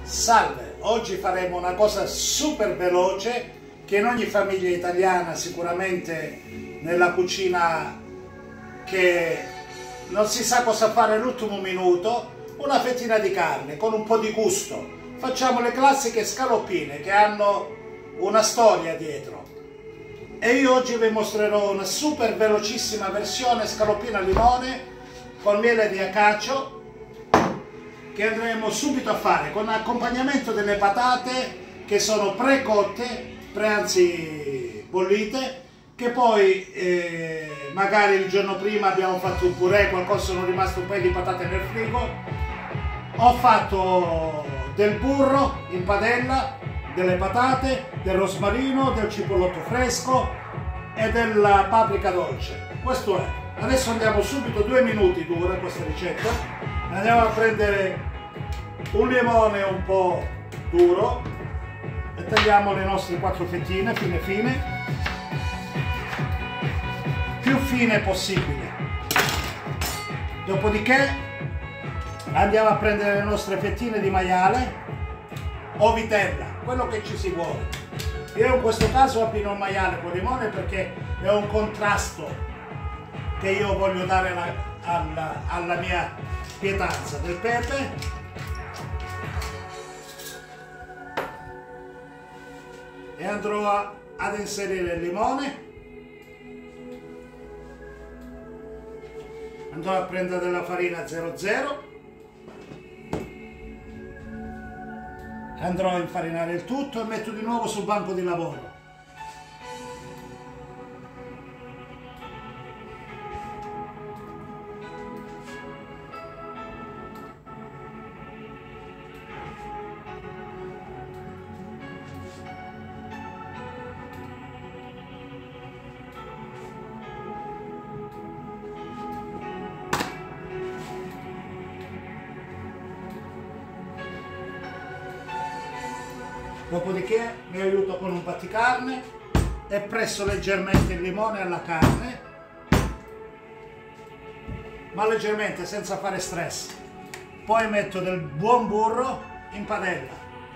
Salve, oggi faremo una cosa super veloce che in ogni famiglia italiana, sicuramente nella cucina che non si sa cosa fare all'ultimo minuto, una fettina di carne con un po' di gusto. Facciamo le classiche scaloppine che hanno una storia dietro. E io oggi vi mostrerò una super velocissima versione scaloppina al limone con miele di acacio, che andremo subito a fare con accompagnamento delle patate che sono precotte, anzi bollite, che poi magari il giorno prima abbiamo fatto un purè, qualcosa, sono rimasto un paio di patate nel frigo. Ho fatto del burro in padella, delle patate, del rosmarino, del cipollotto fresco e della paprika dolce. Questo è. Adesso andiamo subito, 2 minuti dura questa ricetta. Andiamo a prendere un limone un po' duro e tagliamo le nostre 4 fettine fine, più fine possibile. Dopodiché andiamo a prendere le nostre fettine di maiale o vitella, quello che ci si vuole. Io in questo caso abbino il maiale con limone perché è un contrasto che io voglio dare alla mia pietanza. Del pepe, e andrò ad inserire il limone. Andrò a prendere della farina 00, andrò a infarinare il tutto e metto di nuovo sul banco di lavoro. Dopodiché mi aiuto con un batticarne e presso leggermente il limone alla carne, ma leggermente, senza fare stress. Poi metto del buon burro in padella.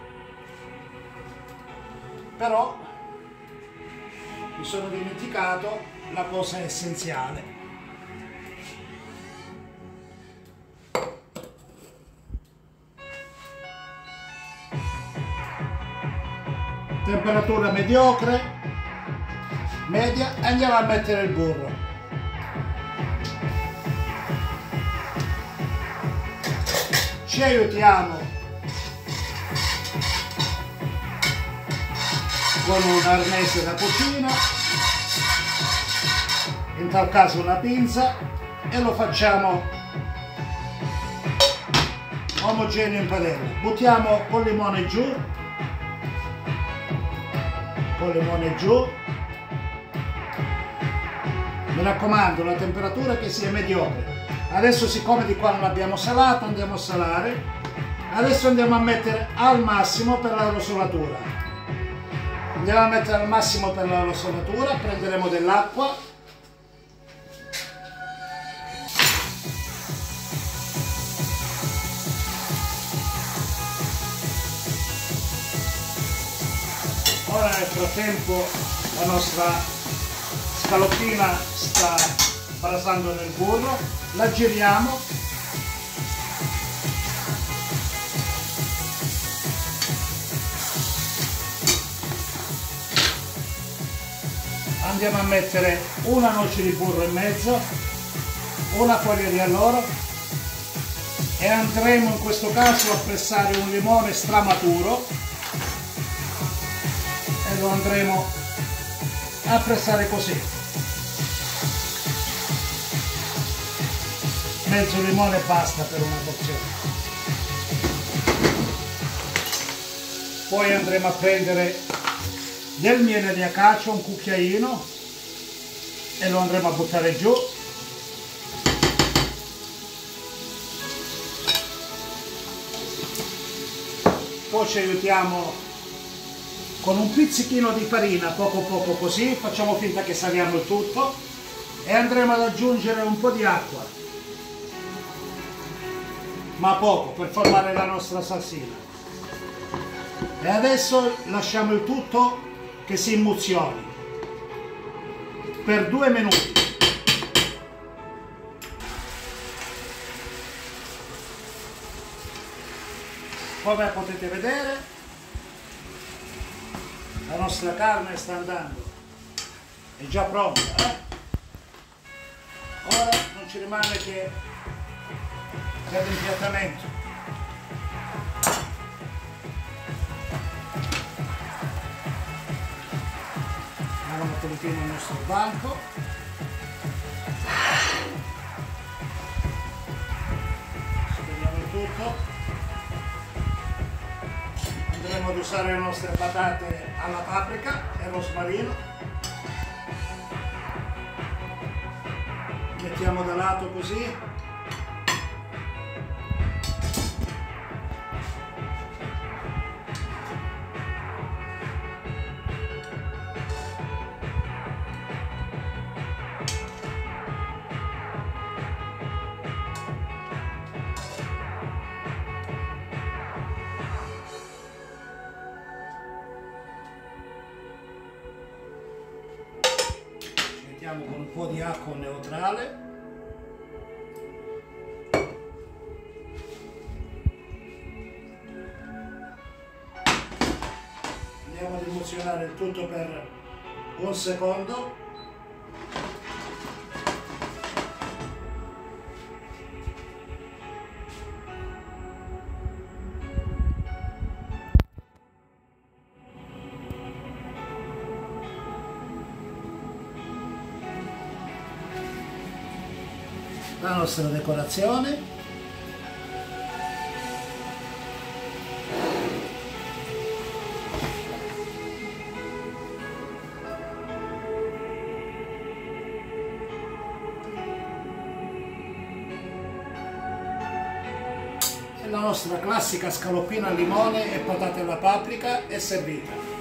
Però mi sono dimenticato la cosa essenziale. Temperatura mediocre, media, e andiamo a mettere il burro. Ci aiutiamo con un arnese da cucina, in tal caso una pinza, e lo facciamo omogeneo in padella. Buttiamo col limone giù, con il limone giù. Mi raccomando, la temperatura che sia mediocre. Adesso, siccome di qua non abbiamo salato, andiamo a salare. Adesso andiamo a mettere al massimo per la rosolatura. Andiamo a mettere al massimo per la rosolatura, prenderemo dell'acqua. Ora nel frattempo la nostra scaloppina sta brasando nel burro, la giriamo, andiamo a mettere una noce di burro in mezzo, una foglia di alloro, e andremo in questo caso a pressare un limone stramaturo. Lo andremo a pressare così, mezzo limone basta per una porzione. Poi andremo a prendere del miele di acacio, un cucchiaino, e lo andremo a buttare giù. Poi ci aiutiamo con un pizzichino di farina, poco così, facciamo finta che saliamo il tutto, e andremo ad aggiungere un po' di acqua, ma poco, per formare la nostra salsina. E adesso lasciamo il tutto che si immuzioni per 2 minuti. Come potete vedere, la nostra carne sta andando, è già pronta, Ora non ci rimane che per l'impiattamento. Andiamo un pochettino il nostro banco. Spegniamo il tutto. Andremo ad usare le nostre patate alla paprika e rosmarino. Mettiamo da lato così. Mettiamo con un po' di acqua neutrale. Andiamo ad emulsionare il tutto per 1 secondo. La nostra decorazione. E la nostra classica scaloppina al limone e patate alla paprika è servita.